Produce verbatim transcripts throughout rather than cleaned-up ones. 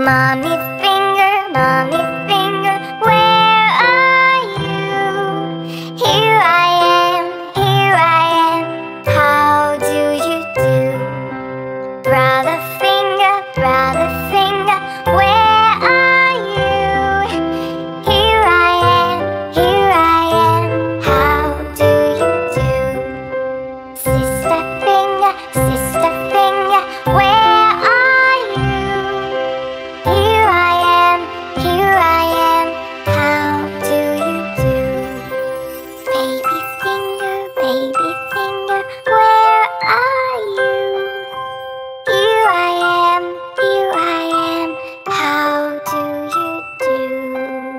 Mommy finger, mommy finger, where are you? Here I am, here I am, how do you do? Brother finger, brother finger, where are you? Here I am, here I am, how do you do? Sister finger, sister finger, where are you? Here I am, here I am, how do you do? Baby finger, baby finger, where are you? Here I am, here I am, how do you do?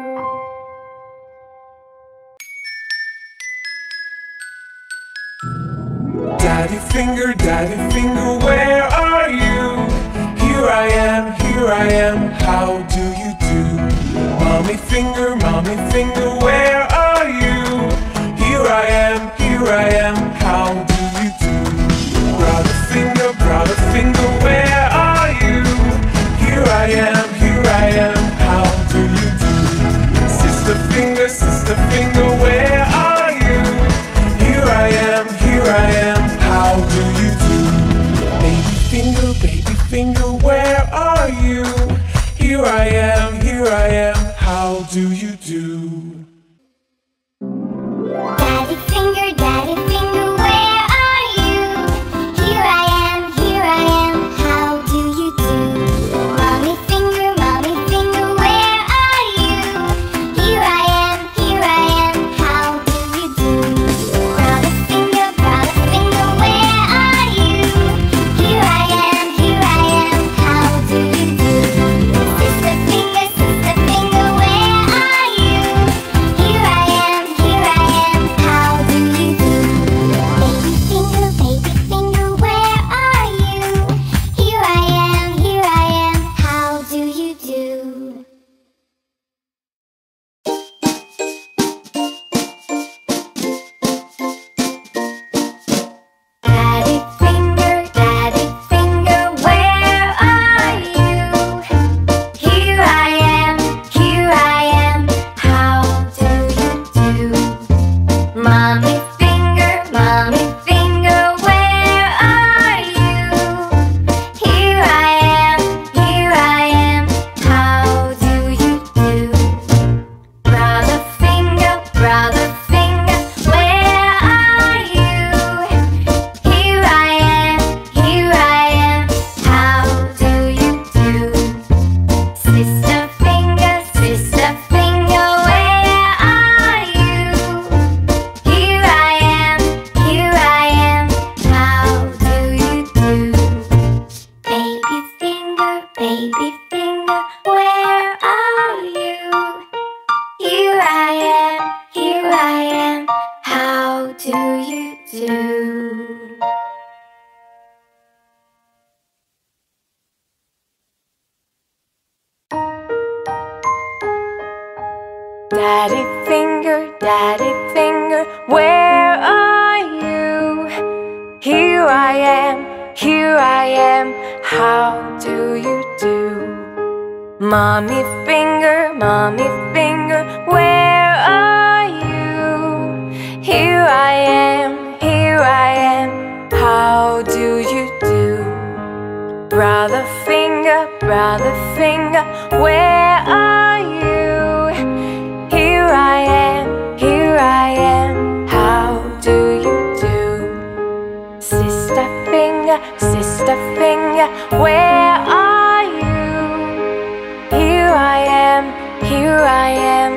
Daddy finger, daddy finger, where are you? Here I am, here I am, how do you do? Mommy finger, mommy finger, where are you? Here I am, here I am, how do you do? Brother finger, brother finger, where are you? Here I am, here I am, how do you do? Sister finger, sister finger, where are you? Here I am, here I am, how do you do? Baby finger, baby finger, where are you? Here I am, here I am, how do you do? Daddy finger, daddy finger, where are you? Here I am, here I am, how do you do? Mommy finger, mommy finger, where are you? Here I am, here I am, how do you do? Brother finger, brother finger, where are you? Here I am, here I am, how do you do? Sister finger, sister finger, where are you? Here I am, here I am, how do you do? Baby finger, baby finger, where are you? Here I am, here I am, how do you do? Daddy finger, daddy finger, where are you? Here I am, here I am, how do you do? Mommy finger, mommy finger, where are you? Here I am, here I am, how do you do? Brother finger, brother finger, where are you? Here I am, here I am, how do you do? Sister finger, sister finger, where are you? Here I am, here I am, how do you do? Baby finger, baby finger, where are you? Here I am, here I am, how do you do? Daddy finger, daddy finger, where are you? Here I am, here I am, how do you do? Mommy finger, mommy finger, where are you? Here I am, here I am, how do you do? Brother finger, brother finger, where are you? Here I am, here I am, how do you do? Sister finger, sister finger, where are you? Here I am, here I am,